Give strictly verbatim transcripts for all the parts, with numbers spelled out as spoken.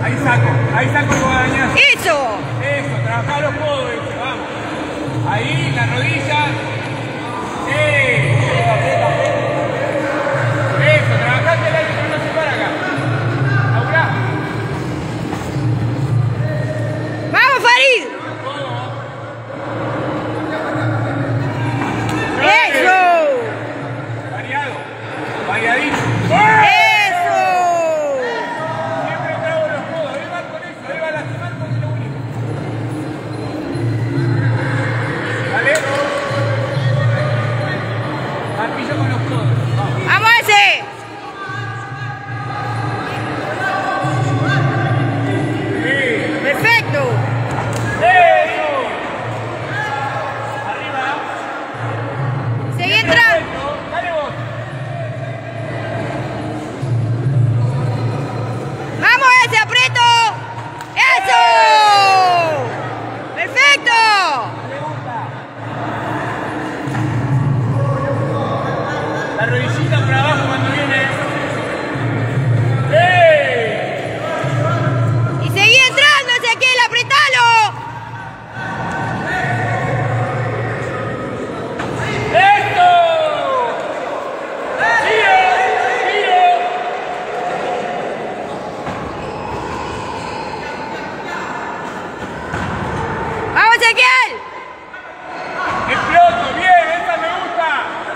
Ahí saco, ahí saco el guadañazo. ¡Eso! Eso, trabajá los codos, dice, vamos. Ahí, la rodilla. ¡Eh! Eso, trabajate el aire, pero no se para acá. Laburá. ¡Vamos, Farid! ¡Eso! Variado. Variadito. ¡Eso! Siempre trago los codos. Ahí va con eso. Ahí va a lastimar porque es lo único. Dale. Martillo con los codos. Vamos. ¡Vamos a ese! Sí. ¡Perfecto! Eso. Arriba. Seguí entrando. Dale vos. ¡Vamos a ese, aprieto! ¡Eso! ¡Perfecto! La rodillita por abajo cuando viene. ¡Eh! Y seguí entrando, Ezequiel, apretalo. ¡Esto! ¡Giro! ¡Giro! ¡Vamos, Ezequiel! ¡Exploto! ¡Bien! ¡Esta me gusta!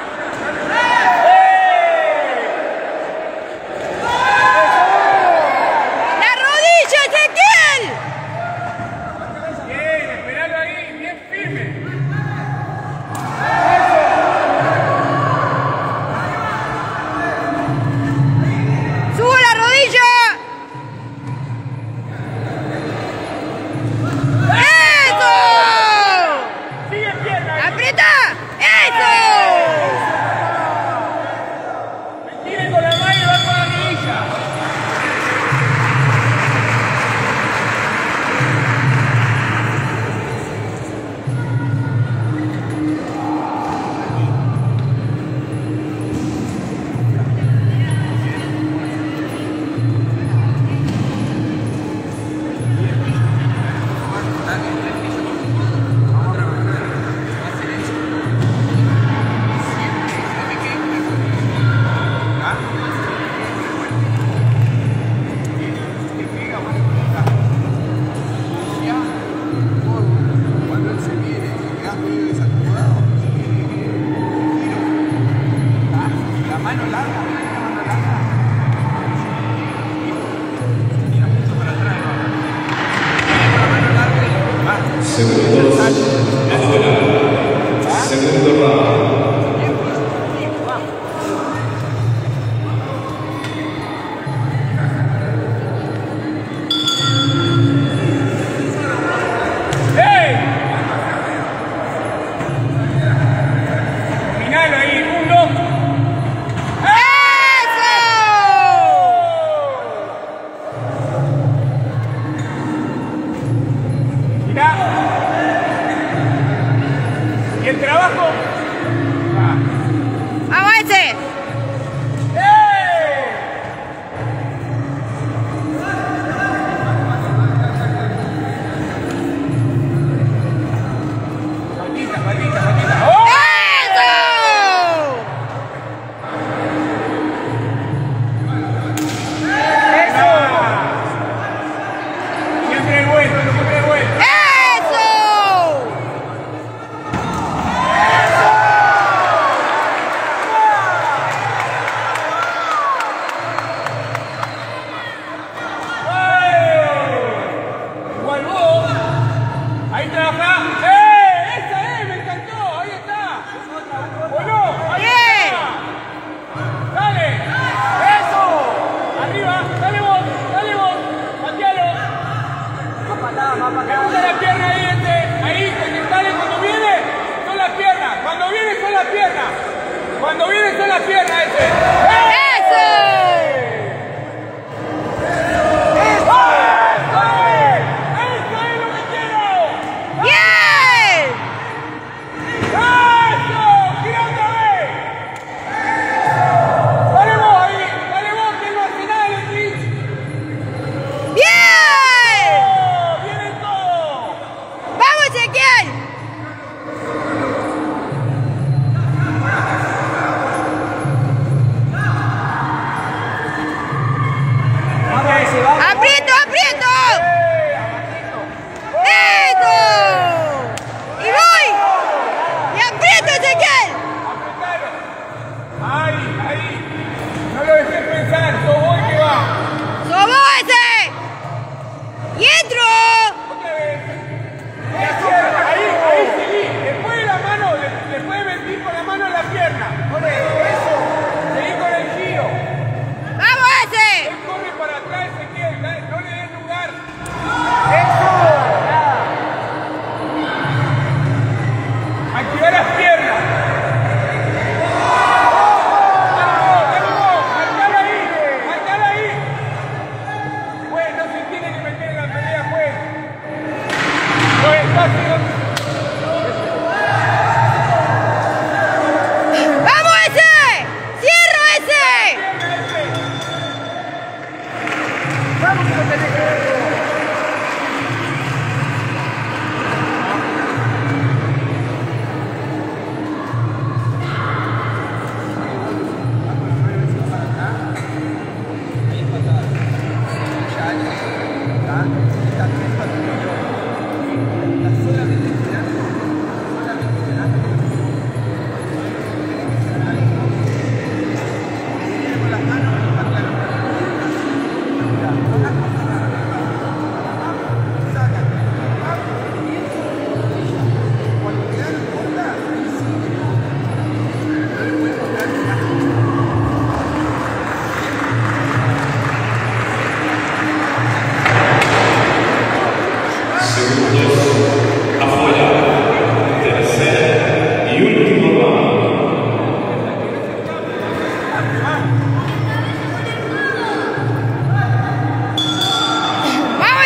¡Eh! ¡La rodilla, Ezequiel! Bien, esperalo ahí, bien firme. ¡Subo la rodilla! ¡Eso!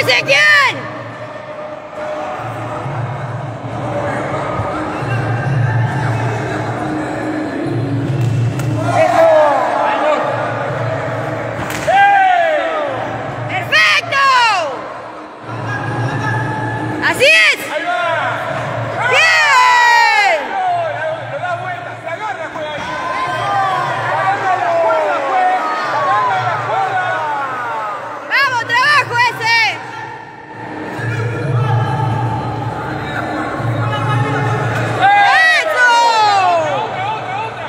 Ezequiel! ¡Perfecto! ¡Así es! Ahí va. ¡Bien! Le da vuelta, se agarra, juega ahí. Se agarra la cuerda, juega. Se agarra la cuerda. ¡Vamos, trabajo ese! ¡Eso! Otra, otra, otra.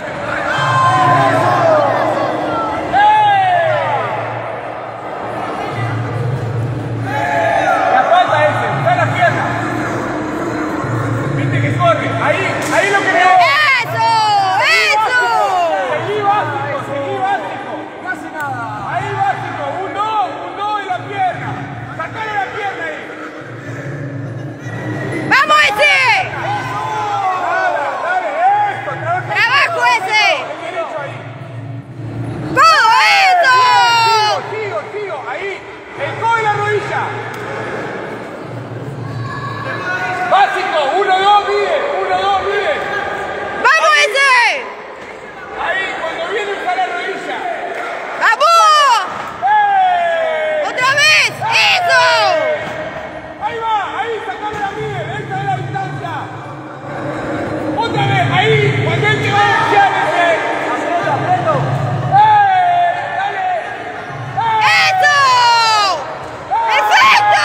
La falta ese, está la pierna. Viste que corre. Ahí, ahí lo que le da. ¡Eso! ¡Eso! Seguí básico, seguí básico. Casi nada. Ahí básico. Un do, un do y la pierna. Sacale la pierna ahí. ¡Vamos ese! Dale, dale, esto. Trabaja. ¡Trabajo ese! El derecho ahí. ¡Todo eso! Sigo, sigo, sigo. Ahí. El codo y la rodilla. Básico. Uno, dos, mide. Uno, dos, mide. ¡Vamos ese! Ahí, cuando viene usa la rodilla. ¡Vamos! ¡Eh! ¡Otra vez! ¡Eso! Ahí va, ahí, sacale la mide. Esta es la distancia. Otra vez, ahí, cuando él te va a boxear ese. ¡Eh! ¡Dale! ¡Eh! ¡Eso! ¡Perfecto!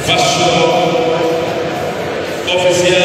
Fallo oficial.